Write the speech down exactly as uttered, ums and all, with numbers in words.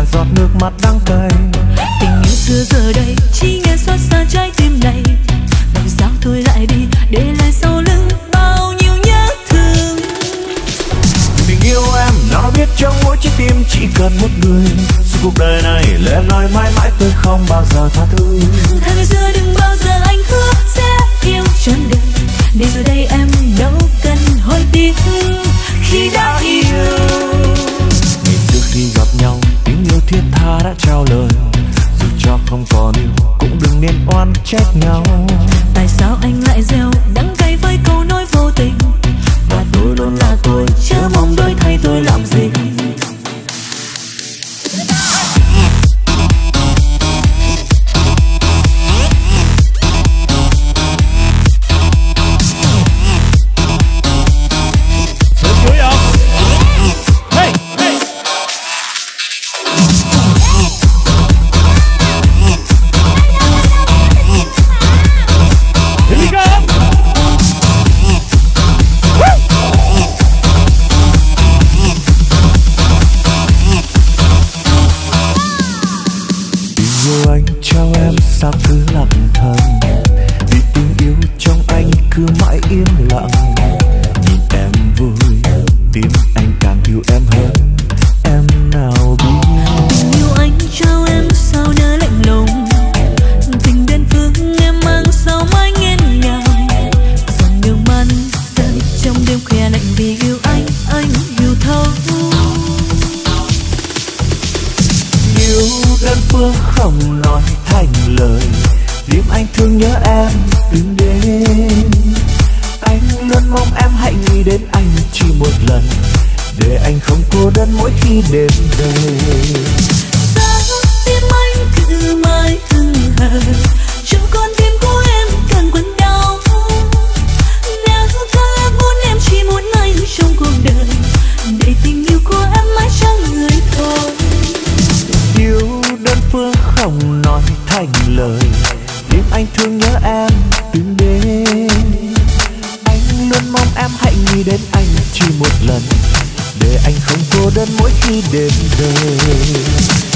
giọt nước mắt đắng cay. Tình yêu xưa giờ đây chỉ nghe xót xa trái tim này. Tại sao thôi lại đi để lại sau lưng bao nhiêu nhớ thương. Tình yêu em nào biết trong mỗi trái tim chỉ cần một người. Suốt cuộc đời này lời em nói mãi mãi tôi không bao giờ tha thứ. Thà ngày xưa đừng bao giờ anh hứa sẽ yêu trọn đời. Để rồi đây em đâu cần hối tiếc khi đã yêu. Ngày xưa khi gặp nhau tình yêu thiết tha đã trao lời. Dù cho không còn yêu cũng đừng nên oan trách nhau. Tại sao anh lại gieo đắng cay với câu nói vô tình. Và tôi luôn là tôi chớ mong đổi thay tôi làm gì. Sao cứ lặng thầm vì tình yêu trong anh cứ mãi im lặng. Nhìn em vui tim anh càng yêu em hơn. Em nào biết tình yêu anh trao em sao nỡ lạnh lùng. Tình đơn phương em mang sao mãi nghẹn ngào. Dòng nước mắt rơi trong đêm khuya lạnh vì yêu anh, anh yêu thấu. Yêu đơn phương không nói thành lời. Đêm anh thương nhớ em từng đêm. Anh luôn mong em hãy nghĩ đến anh chỉ một lần. Để anh không cô đơn mỗi khi đêm về. Sao tim anh cứ mãi hững hờ trong con tim của em càng quặn đau. Nếu có em muốn em chỉ muốn anh trong cuộc đời. Để tình yêu của em mãi chẳng người thôi. Yêu đơn phương không nói thành lời. Đêm anh thương nhớ em từng đêm. Anh luôn mong em hãy nghĩ đến anh chỉ một lần. Để anh không cô đơn mỗi khi đêm về.